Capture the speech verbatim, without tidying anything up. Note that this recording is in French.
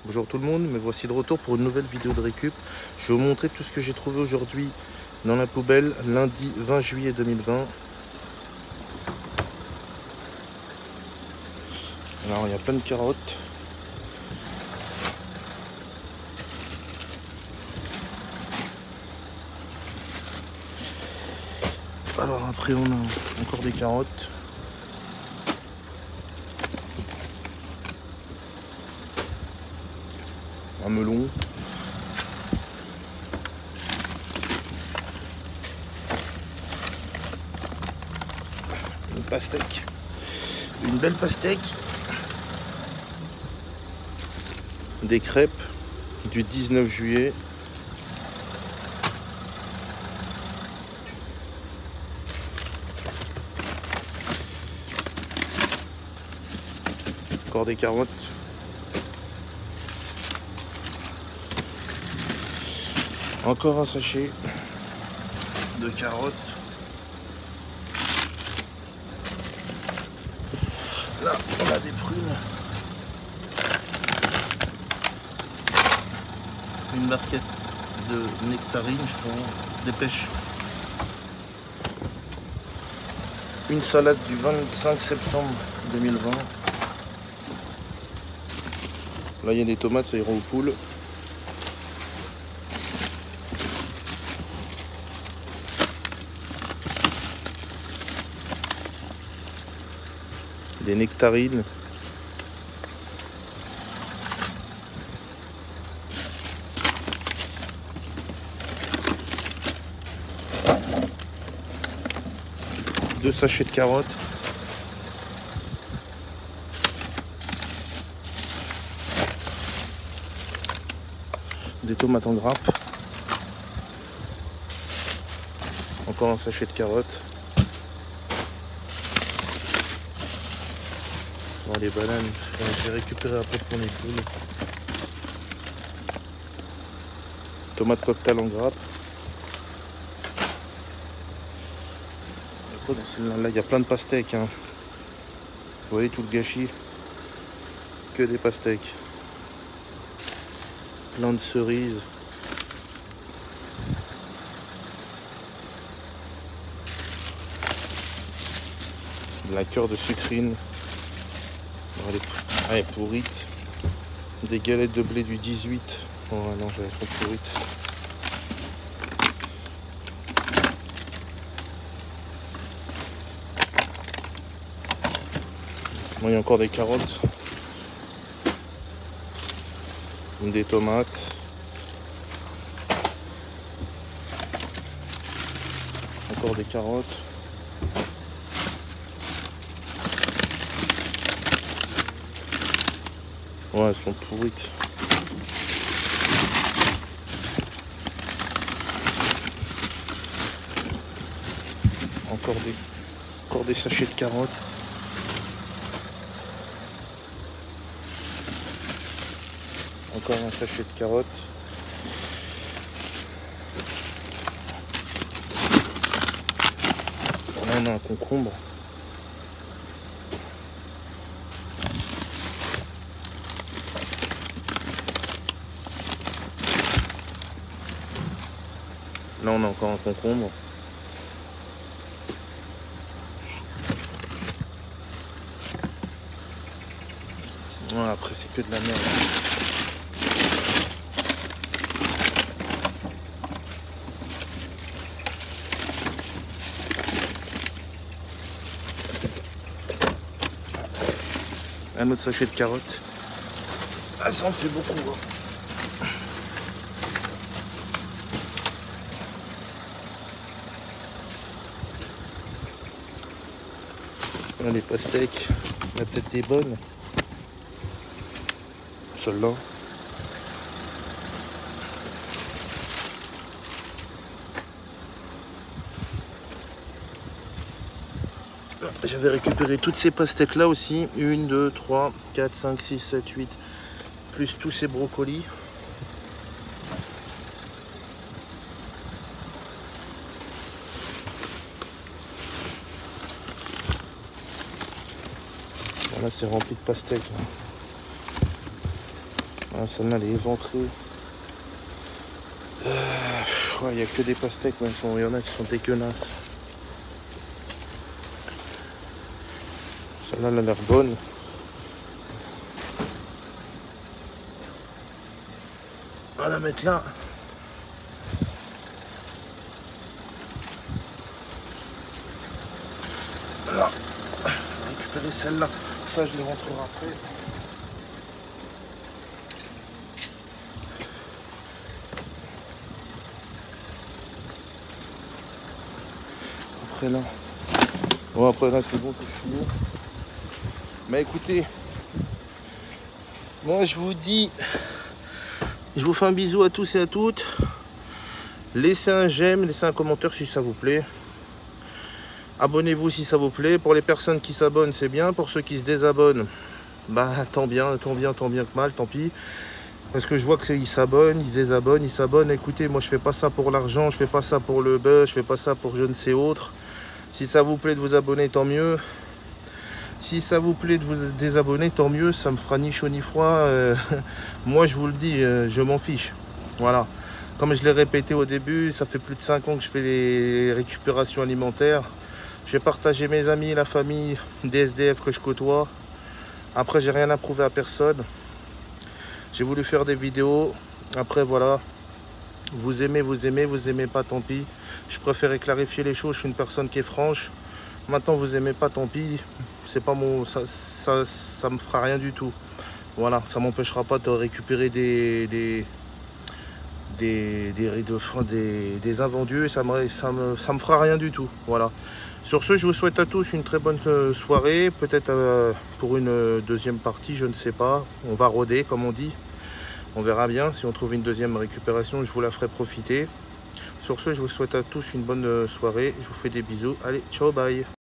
Bonjour tout le monde, me voici de retour pour une nouvelle vidéo de récup. Je vais vous montrer tout ce que j'ai trouvé aujourd'hui dans la poubelle, lundi vingt juillet deux mille vingt. Alors il y a plein de carottes. Alors après on a encore des carottes. Un melon. Une pastèque. Une belle pastèque. Des crêpes du dix-neuf juillet. Encore des carottes. Encore un sachet de carottes. Là, on a des prunes. Une barquette de nectarines, je crois, des pêches. Une salade du vingt-cinq septembre deux mille vingt. Là, il y a des tomates, ça ira aux poules. Des nectarines. Deux sachets de carottes. Des tomates en grappe. Encore un sachet de carottes. Oh, les bananes, j'ai récupéré après pour les poules. Tomates cocktail en grappe. Dans celle-là, là, il y a plein de pastèques. Hein. Vous voyez tout le gâchis. Que des pastèques. Plein de cerises. De la cœur de sucrine. Elle est pourrite. Des galettes de blé du dix-huit. Oh non, elles sont pourrites. Bon, il y a encore des carottes. Des tomates. Encore des carottes. Ouais, elles sont pourrites. Encore des, encore des sachets de carottes. Encore un sachet de carottes. Là, on a un concombre. Là, on a encore un concombre. Ouais, après, c'est que de la merde. Un autre sachet de carottes. Ah, ça en fait beaucoup. Hein. Là, les pastèques, il y a peut-être des bonnes. Celle-là. J'avais récupéré toutes ces pastèques là aussi. une, deux, trois, quatre, cinq, six, sept, huit. Plus tous ces brocolis. Voilà, c'est rempli de pastèques. Ah, celle-là, elle est éventrée. Il euh, ouais, n'y a que des pastèques, mais il y en a qui sont dégueulasses. Celle-là, elle a l'air bonne. On va la mettre là. Voilà. On va récupérer celle-là. Ça, je les rentrerai après. Après là. Bon, après là, c'est bon, c'est fini. Mais écoutez, moi je vous dis, je vous fais un bisou à tous et à toutes. Laissez un j'aime, laissez un commentaire si ça vous plaît. Abonnez-vous si ça vous plaît. Pour les personnes qui s'abonnent, c'est bien. Pour ceux qui se désabonnent, bah tant bien, tant bien, tant bien que mal, tant pis. Parce que je vois qu'ils s'abonnent, ils se désabonnent, ils s'abonnent. Écoutez, moi je fais pas ça pour l'argent, je fais pas ça pour le buzz, je fais pas ça pour je ne sais autre. Si ça vous plaît de vous abonner, tant mieux. Si ça vous plaît de vous désabonner, tant mieux, ça me fera ni chaud ni froid. Euh, moi, je vous le dis, euh, je m'en fiche. Voilà. Comme je l'ai répété au début, ça fait plus de cinq ans que je fais les récupérations alimentaires. Je vais partager mes amis, la famille, des S D F que je côtoie. Après, j'ai rien à prouver à personne. J'ai voulu faire des vidéos. Après, voilà. Vous aimez, vous aimez, vous aimez pas, tant pis. Je préfère clarifier les choses, je suis une personne qui est franche. Maintenant, vous aimez pas, tant pis. C'est pas mon, ça, ça, ça me fera rien du tout. Voilà, ça m'empêchera pas de récupérer des des des des, des, des invendus. Ça me, ça me, ça me fera rien du tout. Voilà. Sur ce, je vous souhaite à tous une très bonne soirée. Peut-être euh, pour une deuxième partie, je ne sais pas. On va rôder, comme on dit. On verra bien. Si on trouve une deuxième récupération, je vous la ferai profiter. Sur ce, je vous souhaite à tous une bonne soirée. Je vous fais des bisous. Allez, ciao, bye.